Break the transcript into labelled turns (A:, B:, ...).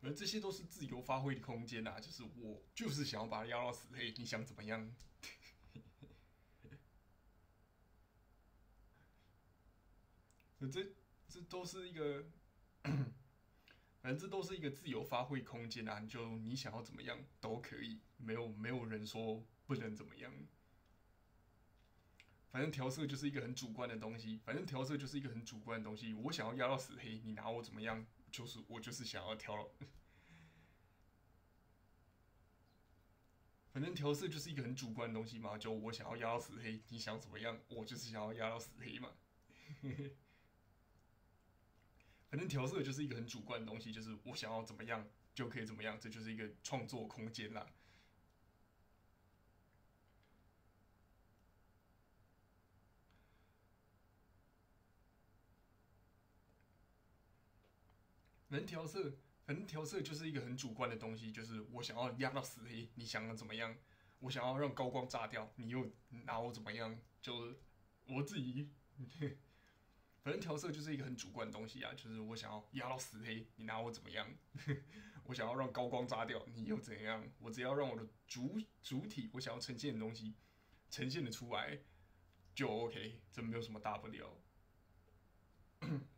A: 而这些都是自由发挥的空间啊，就是我就是想要把它压到死黑，你想怎么样？这都是一个，反正这都是一个自由发挥空间啊，就你想要怎么样都可以，没有人说不能怎么样。反正调色就是一个很主观的东西，我想要压到死黑，你拿我怎么样？我就是想要调，反正调色就是一个很主观的东西嘛，就我想要压到死黑，你想怎么样？我就是想要压到死黑嘛。反正调色就是一个很主观的东西，就是我想要怎么样就可以怎么样，这就是一个创作空间啦。能调色，反正调色就是一个很主观的东西，就是我想要压到死黑，你想要怎么样？我想要让高光炸掉，你又拿我怎么样？就是我自己，反正调色就是一个很主观的东西啊，就是我想要压到死黑，你拿我怎么样？我想要让高光炸掉，你又怎样？我只要让我的主体，我想要呈现的东西呈现的出来就 OK，这没有什么大不了。